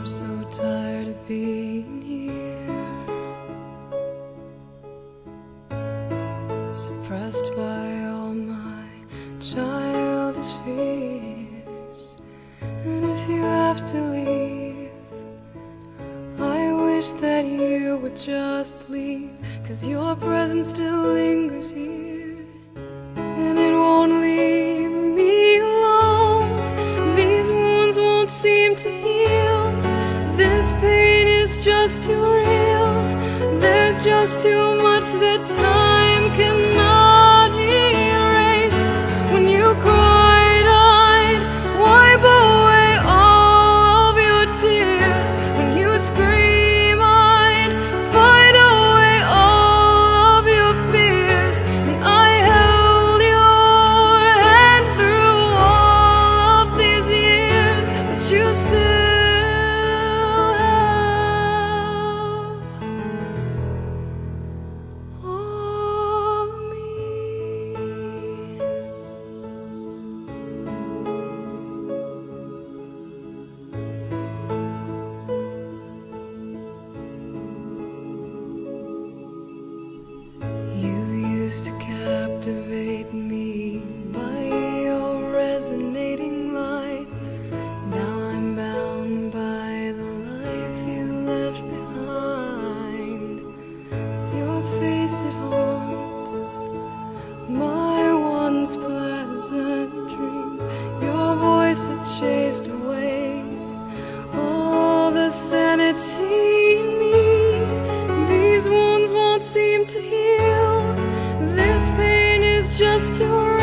I'm so tired of being here, suppressed by all my childish fears. And if you have to leave, I wish that you would just leave, 'cause your presence still lingers here, and it won't leave me alone. These wounds won't seem to heal. This pain is just too real. There's just too much that time cannot erase. When you cried, I'd wipe away all of your tears. When you scream, I'd fight away all of your fears. And I held your hand through all of these years, but you still to captivate me by your resonating light. Now I'm bound by the life you left behind. Your face, it haunts my once pleasant dreams. Your voice, it chased away all the sanity in me. These wounds won't seem to heal. This pain is just too